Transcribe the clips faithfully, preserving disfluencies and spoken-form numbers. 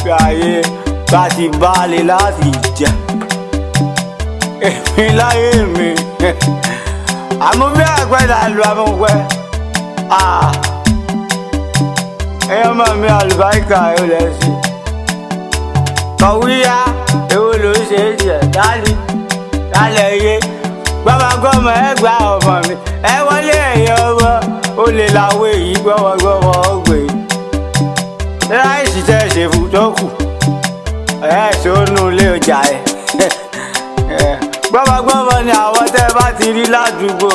bí ayé bá ti balẹ̀ láti jà èmi láyé mi àmọ́ bí àgbẹ̀dà lu amúpẹ́ ẹ̀yọ́ máa mi àlùbáríkà ẹ̀ lẹ̀ sí kọ̀wéyà èwo ló ṣe é jẹ dálí dálẹ̀ yé gbọ́mọgbọ́mọ ẹ gba ọmọ mi ẹ wọlé ẹ̀yọ́ ọmọ ó lè láwé yìí gbọ́mọgbọ́mọ ọgbẹ́ láìsí tẹ́ ṣe fún tó kù ẹ̀ ṣe ó nù lé ọjà ẹ̀ gbọ́mọgbọ́mọ ni àwọn tẹ́ bá ti rí ládùúgbò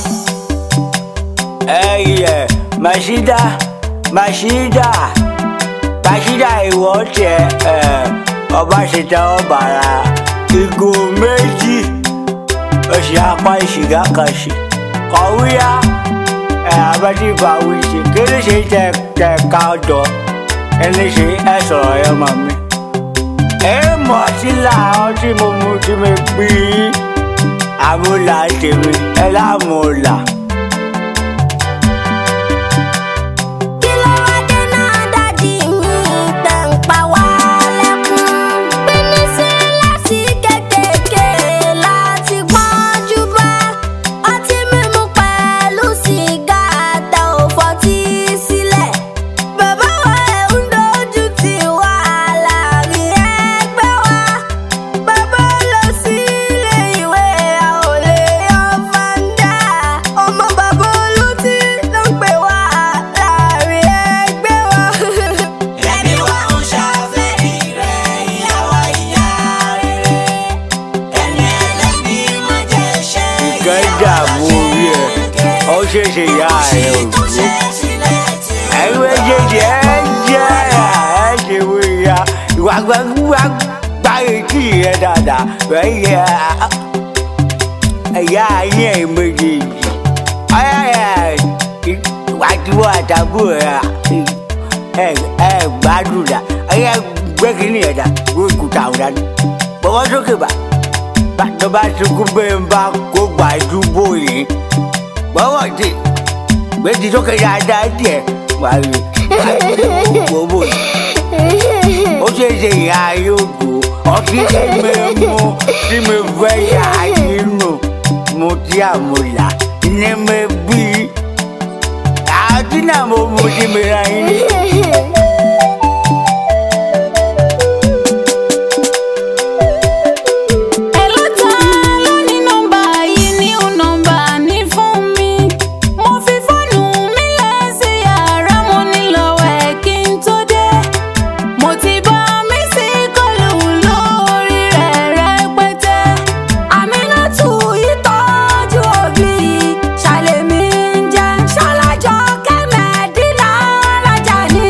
ẹ̀yẹ màṣídà màṣídà màṣídà ìwọ tiẹ̀ ọba ṣetán ọbàrà ìgò méjì oṣù apá ìṣìgá kan ṣe kọ̀wéyà ẹ̀ abẹ́tí ìbáwí ṣe kéré ṣe tẹ tẹ ká ọ̀dọ̀ ẹni ṣe ẹ sọ̀rọ̀ ẹ mọ̀ mi. ẹ mọ̀ sí làwọn tí mo mú tí mo pín in àmúlà tèmi ẹ lámúlà. ṣe ṣe ya ẹ o ẹgbẹ́ jẹjẹ ẹ jẹ́ ẹ ṣe wo ya ìwà gbàgbà gbà etí rẹ dáadáa ẹ yẹ ẹ̀yà ayé ẹ̀ méjèèjì ẹ̀ ìwà tí wọ́n àtàbù ẹ̀ ẹ̀ gbádùn dà ẹ̀yà gbẹ́kìnì ẹ̀dá wọ́n kùtà ọ̀dà bọ́wọ́ sókè bá tó bá sunkún bẹ́ẹ̀ ń bá kó gbàdúgbò yìí bọ́wọ́ tí gbèsè sókè dáadáa díẹ̀ wà á rí gbogbo yìí ó ṣe é ṣe ìhà yóò dùn ọtí tí mi mú tí mi fẹ́ yà nínú mo tí àmúlà ní mi bí àti náà mo mú tí mi ra yín. Shall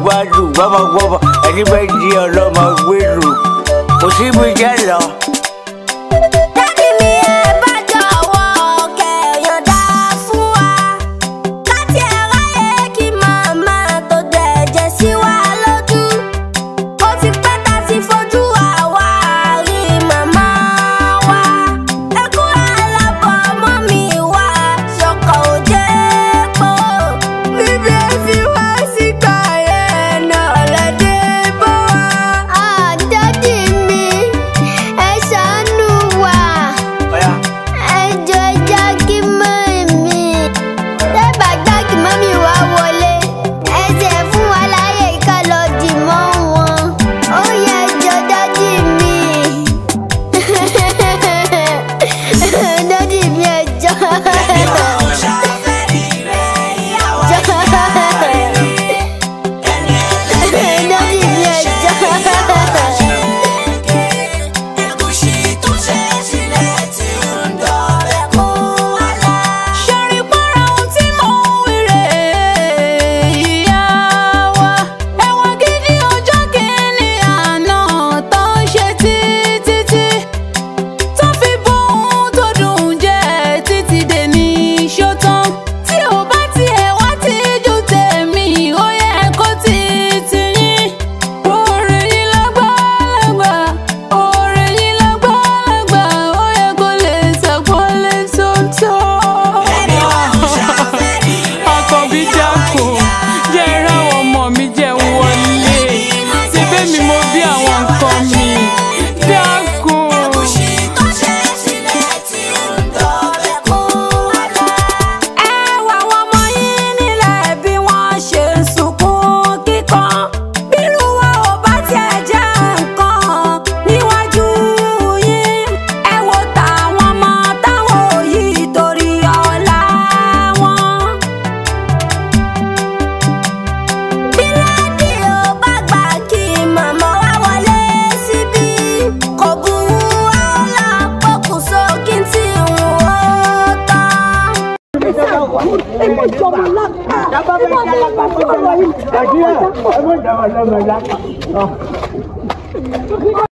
gbádùn gbọ́mọgbọ́mọ ẹni bẹ́ẹ̀ di ọlọ́mọ gbèrú kò sí ibi jẹ́ lọ. Hajia,